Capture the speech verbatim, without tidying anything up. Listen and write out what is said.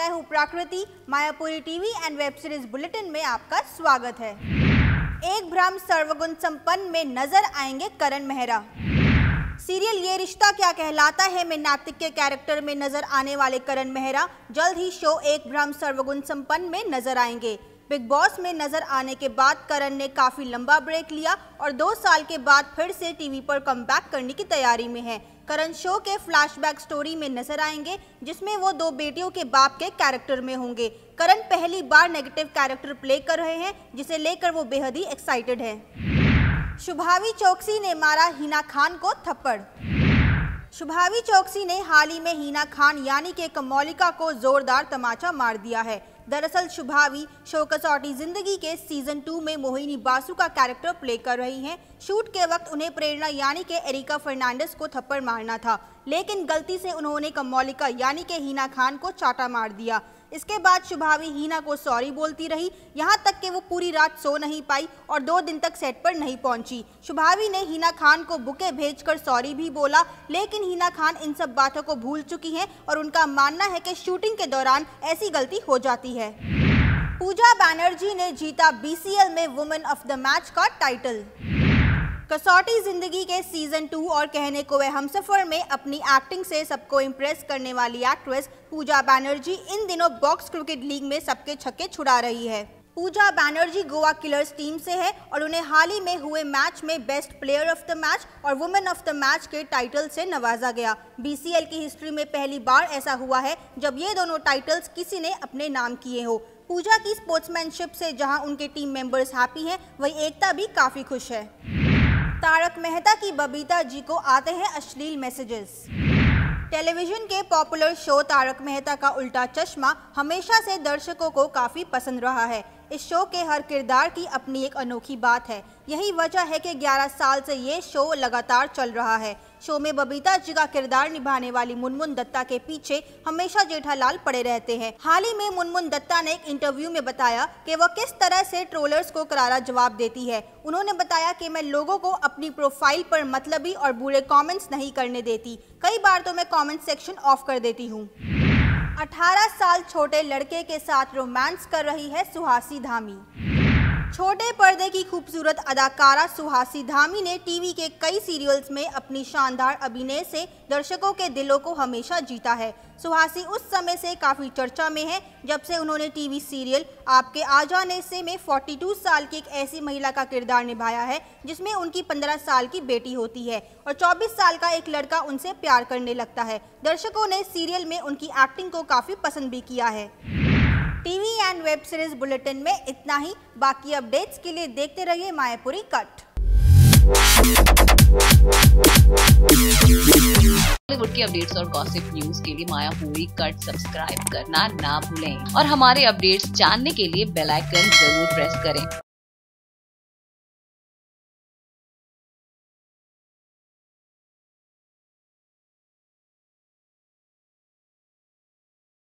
मैं हूं Prakriti. Mayapuri TV and web series bulletin में आपका स्वागत है। एक भ्रम सर्वगुण संपन्न में नजर आएंगे करण मेहरा। सीरियल ये रिश्ता क्या कहलाता है में नातिक के कैरेक्टर में नजर आने वाले करण मेहरा जल्द ही शो एक भ्रम सर्वगुण संपन्न में नजर आएंगे। बिग बॉस में नजर आने के बाद करण ने काफी लंबा ब्रेक लिया और दो साल के बाद फिर से टीवी पर कमबैक करने की तैयारी में है। करण शो के फ्लैशबैक स्टोरी में नजर आएंगे जिसमें वो दो बेटियों के बाप के कैरेक्टर में होंगे। करण पहली बार नेगेटिव कैरेक्टर प्ले कर रहे हैं जिसे लेकर वो बेहद ही एक्साइटेड है। शुभावी चौकसी ने मारा हिना खान को थप्पड़। शुभावी चौकसी ने हाल ही में हिना खान यानी कि कोमोलिका को जोरदार तमाचा मार दिया है। दरअसल शुभावी शो कसौटी जिंदगी के सीजन टू में मोहिनी बासु का कैरेक्टर प्ले कर रही हैं। शूट के वक्त उन्हें प्रेरणा यानी कि एरिका फर्नांडिस को थप्पड़ मारना था, लेकिन गलती से उन्होंने कोमोलिका यानी कि हिना खान को चाटा मार दिया। इसके बाद शुभावी हिना को सॉरी बोलती रही, यहाँ तक कि वो पूरी रात सो नहीं पाई और दो दिन तक सेट पर नहीं पहुंची। शुभावी ने हिना खान को बुके भेजकर सॉरी भी बोला, लेकिन हिना खान इन सब बातों को भूल चुकी हैं और उनका मानना है कि शूटिंग के दौरान ऐसी गलती हो जाती है। पूजा बैनर्जी ने जीता बी सी एल में वुमेन ऑफ द मैच का टाइटल। कसौटी जिंदगी के सीजन टू और कहने को वह हमसफर में अपनी एक्टिंग से सबको इम्प्रेस करने वाली एक्ट्रेस पूजा बैनर्जी इन दिनों बॉक्स क्रिकेट लीग में सबके छक्के छुड़ा रही है। पूजा बैनर्जी गोवा किलर्स टीम से है और उन्हें हाल ही में हुए मैच में best player of the match और वुमेन ऑफ द मैच के टाइटल से नवाजा गया। बी सी एल की हिस्ट्री में पहली बार ऐसा हुआ है जब ये दोनों टाइटल्स किसी ने अपने नाम किए हो। पूजा की स्पोर्ट्समैनशिप से जहां उनके टीम मेंबर्स हैप्पी हैं, वहीं एकता भी काफी खुश है। तारक मेहता की बबीता जी को आते हैं अश्लील मैसेजेस। टेलीविजन के पॉपुलर शो तारक मेहता का उल्टा चश्मा हमेशा से दर्शकों को काफी पसंद रहा है। इस शो के हर किरदार की अपनी एक अनोखी बात है। यही वजह है कि ग्यारह साल से ये शो लगातार चल रहा है। शो में बबीता जी का किरदार निभाने वाली मुनमुन दत्ता के पीछे हमेशा जेठालाल पड़े रहते हैं। हाल ही में मुनमुन दत्ता ने एक इंटरव्यू में बताया कि वह किस तरह से ट्रोलर्स को करारा जवाब देती है। उन्होंने बताया कि मैं लोगों को अपनी प्रोफाइल पर मतलबी और बुरे कमेंट्स नहीं करने देती। कई बार तो मैं कमेंट सेक्शन ऑफ कर देती हूँ। अठारह साल छोटे लड़के के साथ रोमांस कर रही है सुहासी धामी। छोटे पर्दे की खूबसूरत अदाकारा सुहासी धामी ने टीवी के कई सीरियल्स में अपनी शानदार अभिनय से दर्शकों के दिलों को हमेशा जीता है। सुहासी उस समय से काफ़ी चर्चा में है जब से उन्होंने टीवी सीरियल आपके आ जाने से में बयालीस साल की एक ऐसी महिला का किरदार निभाया है जिसमें उनकी पंद्रह साल की बेटी होती है और चौबीस साल का एक लड़का उनसे प्यार करने लगता है। दर्शकों ने सीरियल में उनकी एक्टिंग को काफ़ी पसंद भी किया है। TV and web series bulletin में इतना ही। बाकी अपडेट्स के लिए देखते रहिए मायापुरी कट। बॉलीवुड की अपडेट्स और गॉसिप न्यूज के लिए मायापुरी कट सब्सक्राइब करना ना भूलें और हमारे अपडेट्स जानने के लिए बेल आइकन जरूर प्रेस करें।